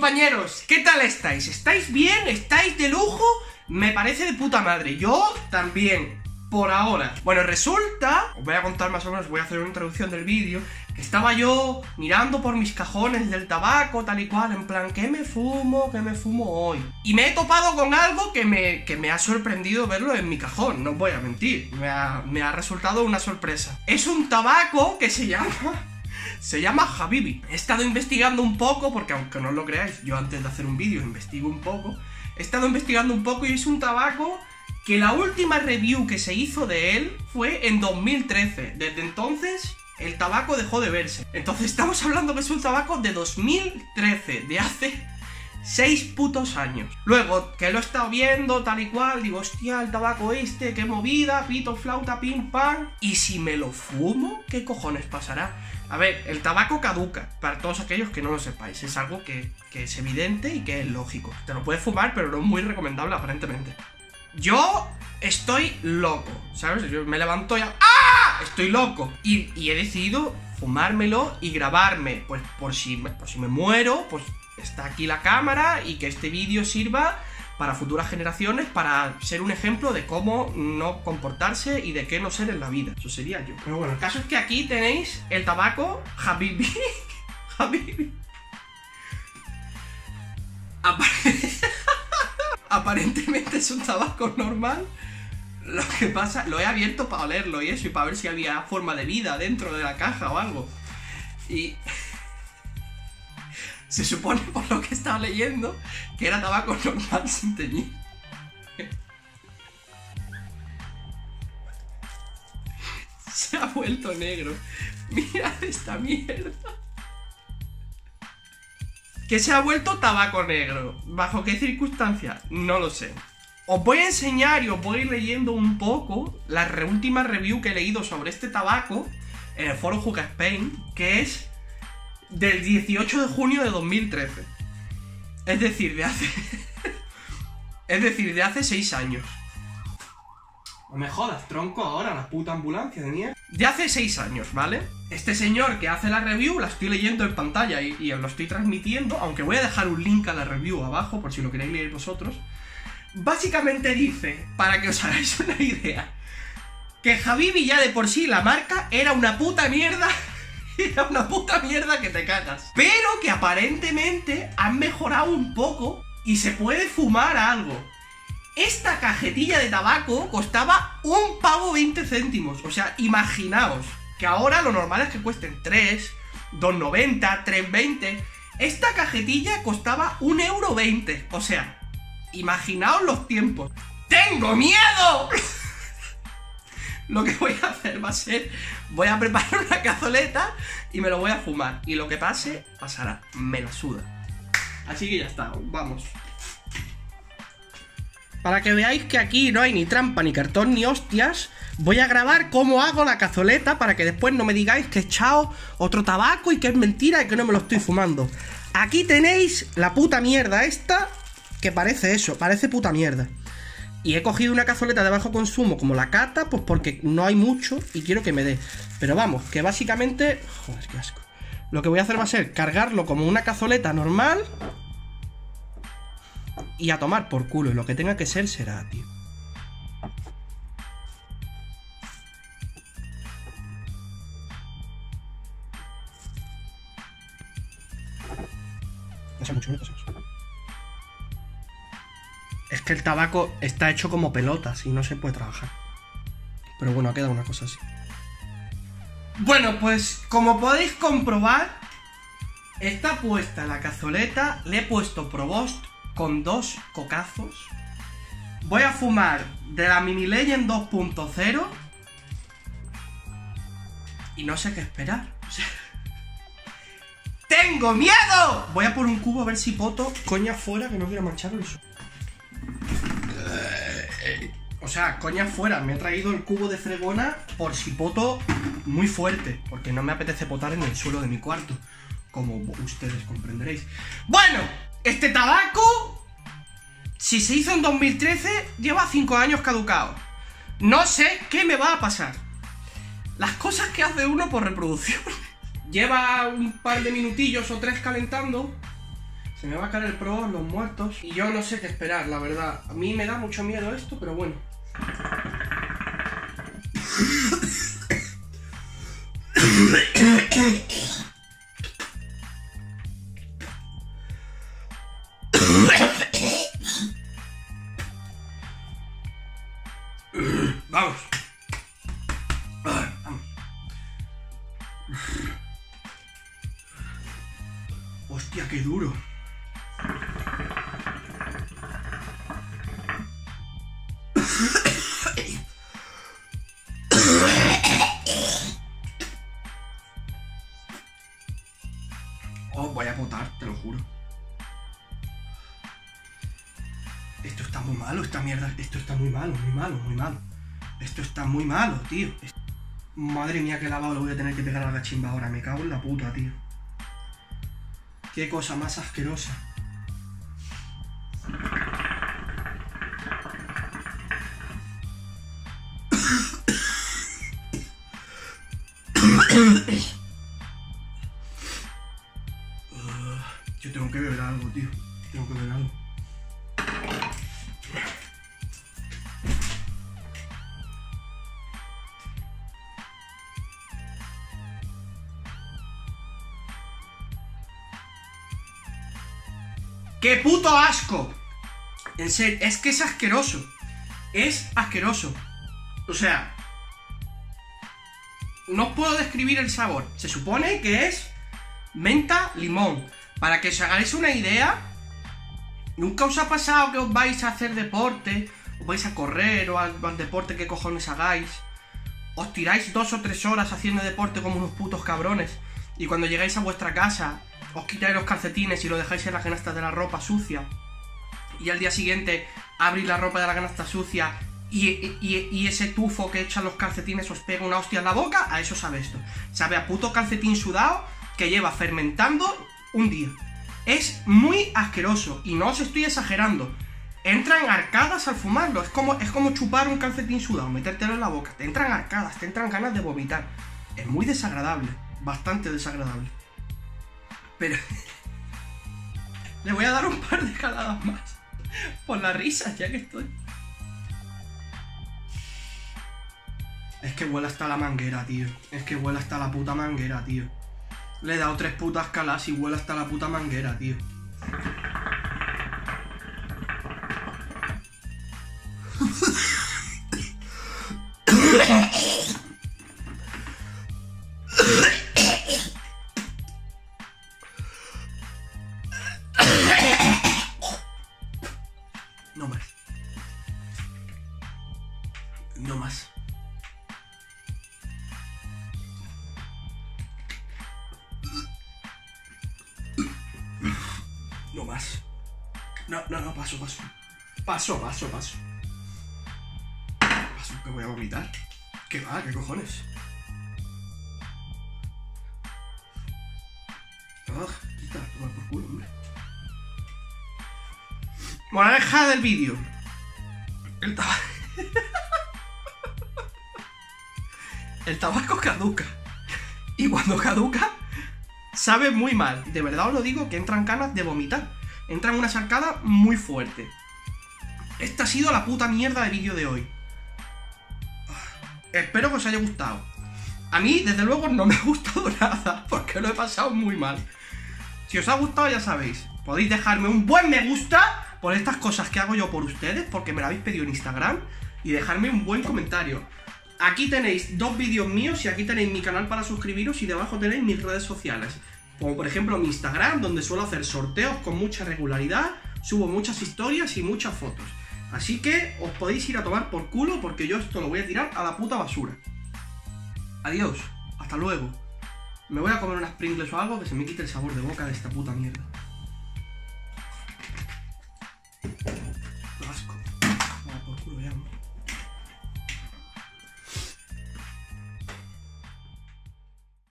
compañeros, ¿qué tal estáis? ¿Estáis bien? ¿Estáis de lujo? Me parece de puta madre, yo también, por ahora. Bueno, resulta, os voy a contar más o menos, voy a hacer una introducción del vídeo, que estaba yo mirando por mis cajones del tabaco, tal y cual, en plan, ¿qué me fumo hoy? Y me he topado con algo que me ha sorprendido verlo en mi cajón, no os voy a mentir, me ha resultado una sorpresa. Es un tabaco que se llama Habibi. He estado investigando un poco, porque aunque no lo creáis, yo antes de hacer un vídeo investigo un poco. He estado investigando un poco y es un tabaco que la última review que se hizo de él fue en 2013. Desde entonces, el tabaco dejó de verse. Entonces estamos hablando que es un tabaco de 2013, de hace 6 putos años. Luego, que lo he estado viendo tal y cual, digo, hostia, el tabaco este, qué movida, pito, flauta, pim, pam. ¿Y si me lo fumo? ¿Qué cojones pasará? A ver, el tabaco caduca, para todos aquellos que no lo sepáis. Es algo que es evidente y que es lógico. Te lo puedes fumar, pero no es muy recomendable aparentemente. Yo estoy loco, ¿sabes? Yo me levanto y ¡ah! Estoy loco. Y he decidido fumármelo y grabarme. Pues por si me muero, pues está aquí la cámara y que este vídeo sirva para futuras generaciones, para ser un ejemplo de cómo no comportarse y de qué no ser en la vida. Eso sería yo. Pero bueno, el caso es que aquí tenéis el tabaco Habibi. Habibi. Aparentemente es un tabaco normal. Lo que pasa, lo he abierto para olerlo y eso, y para ver si había forma de vida dentro de la caja o algo. Y se supone, por lo que estaba leyendo, que era tabaco normal sin teñir. Se ha vuelto negro. Mirad esta mierda. Que se ha vuelto tabaco negro. ¿Bajo qué circunstancias? No lo sé. Os voy a enseñar y os voy a ir leyendo un poco la última review que he leído sobre este tabaco en el foro Hookah Spain, que es del 18 de junio de 2013. Es decir, de hace 6 años. No me jodas, tronco, ahora la puta ambulancia de mierda. De hace 6 años, ¿vale? Este señor que hace la review, la estoy leyendo en pantalla y os lo estoy transmitiendo, aunque voy a dejar un link a la review abajo, por si lo queréis leer vosotros. Básicamente dice, para que os hagáis una idea, que Habibi ya de por sí, la marca, era una puta mierda. Era una puta mierda que te cagas. Pero que aparentemente han mejorado un poco y se puede fumar algo. Esta cajetilla de tabaco costaba 1 pavo 20 céntimos. O sea, imaginaos que ahora lo normal es que cuesten 3, 2,90, 3,20. Esta cajetilla costaba 1,20 €. O sea, imaginaos los tiempos. ¡Tengo miedo! Lo que voy a hacer va a ser, voy a preparar una cazoleta y me lo voy a fumar. Y lo que pase, pasará. Me la suda. Así que ya está, vamos. Para que veáis que aquí no hay ni trampa, ni cartón, ni hostias, voy a grabar cómo hago la cazoleta para que después no me digáis que he echado otro tabaco y que es mentira y que no me lo estoy fumando. Aquí tenéis la puta mierda esta, que parece eso, parece puta mierda. Y he cogido una cazoleta de bajo consumo como la Cata, pues porque no hay mucho y quiero que me dé. Pero vamos, que básicamente... Joder, qué asco. Lo que voy a hacer va a ser cargarlo como una cazoleta normal y a tomar por culo. Y lo que tenga que ser será, tío. No sé mucho, no sé. Es que el tabaco está hecho como pelotas y no se puede trabajar. Pero bueno, ha quedado una cosa así. Bueno, pues como podéis comprobar, está puesta la cazoleta. Le he puesto Provost con 2 cocazos. Voy a fumar de la Mini Legend 2.0 y no sé qué esperar. O sea, ¡tengo miedo! Voy a por un cubo a ver si poto coña fuera, que no quiero manchar el suelo. O sea, coña fuera, me he traído el cubo de fregona por si poto muy fuerte, porque no me apetece potar en el suelo de mi cuarto, como ustedes comprenderéis. Bueno, este tabaco, si se hizo en 2013, lleva 5 años caducado. No sé qué me va a pasar. Las cosas que hace uno por reproducción. Lleva un par de minutillos o 3 calentando, Se me va a caer el Pro, los muertos. Y yo no sé qué esperar, la verdad. A mí me da mucho miedo esto, pero bueno. Vamos. Vamos. Hostia, qué duro. Oh, voy a potar, te lo juro. Esto está muy malo, esta mierda. Esto está muy malo, muy malo, muy malo. Esto está muy malo, tío. Madre mía, qué lavado le voy a tener que pegar a la cachimba ahora. Me cago en la puta, tío. Qué cosa más asquerosa. Yo tengo que beber algo, tío. Tengo que beber algo. ¡Qué puto asco! En serio, es que es asqueroso. Es asqueroso. O sea, no puedo describir el sabor. Se supone que es menta limón. Para que os hagáis una idea, ¿nunca os ha pasado que os vais a hacer deporte? ¿Os vais a correr o al deporte que cojones hagáis? Os tiráis 2 o 3 horas haciendo deporte como unos putos cabrones. Y cuando llegáis a vuestra casa, os quitáis los calcetines y lo dejáis en la canasta de la ropa sucia. Y al día siguiente abrís la ropa de la canasta sucia y ese tufo que echan los calcetines os pega una hostia en la boca. A eso sabe esto. Sabe a puto calcetín sudado que lleva fermentando un día. Es muy asqueroso y no os estoy exagerando. Entran arcadas al fumarlo. Es como chupar un calcetín sudado, metértelo en la boca. Te entran arcadas, te entran ganas de vomitar. Es muy desagradable, bastante desagradable. Pero le voy a dar un par de caladas más por la risa, ya que estoy. Es que huele hasta la manguera, tío. Es que huele hasta la puta manguera, tío. Le he dado 3 putas caladas y huele hasta la puta manguera, tío. No más. No más. No más. No, paso. Paso, que voy a vomitar. ¿Qué va? ¿Qué cojones? Quita, toma por culo, hombre. Moraleja del vídeo. El tabaco caduca. Y cuando caduca, sabe muy mal. De verdad os lo digo, que entran ganas de vomitar. Entran una sacada muy fuerte. Esta ha sido la puta mierda de vídeo de hoy. Espero que os haya gustado. A mí, desde luego, no me ha gustado nada, porque lo he pasado muy mal. Si os ha gustado, ya sabéis, podéis dejarme un buen me gusta por estas cosas que hago yo por ustedes, porque me lo habéis pedido en Instagram, y dejarme un buen comentario. Aquí tenéis 2 vídeos míos y aquí tenéis mi canal para suscribiros y debajo tenéis mis redes sociales. Como por ejemplo mi Instagram, donde suelo hacer sorteos con mucha regularidad, subo muchas historias y muchas fotos. Así que os podéis ir a tomar por culo porque yo esto lo voy a tirar a la puta basura. Adiós, hasta luego. Me voy a comer unas Pringles o algo que se me quite el sabor de boca de esta puta mierda.